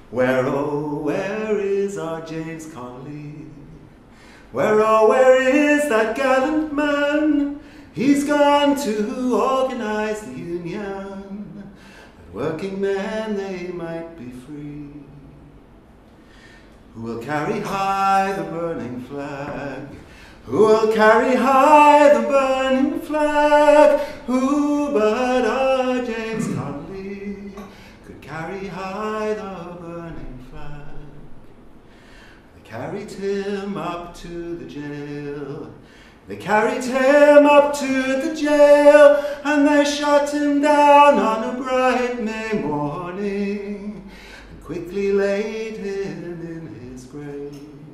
Where, oh, where is our James Connolly? Where, oh, where is that gallant man? He's gone to organise the union, that working men they might be free. Who will carry high the burning flag? Who will carry high the burning flag? Who but our James Connolly could carry high the burning flag? They carried him up to the jail. They carried him up to the jail, and they shot him down on a bright May morning, and quickly laid him in his grave.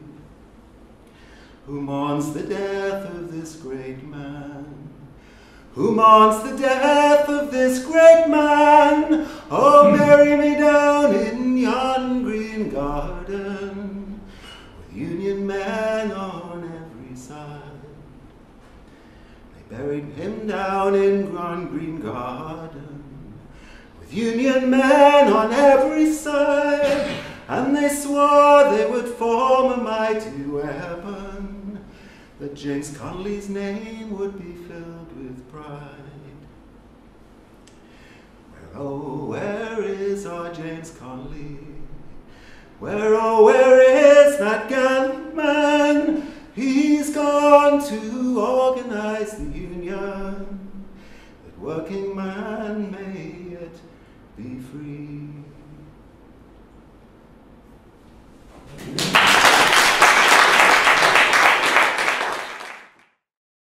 Who mourns the death of this great man? Who mourns the death of this great man? Oh, bury me down in yon green garden, with Union men on every side. They buried him down in yon green garden, with Union men on every side, and they swore they would form a mighty weapon, that James Connolly's name would be filled with pride. Where, oh, where is our James Connolly? Where, oh, where is that gallant man? He's gone to organise the union, that working man may yet be free.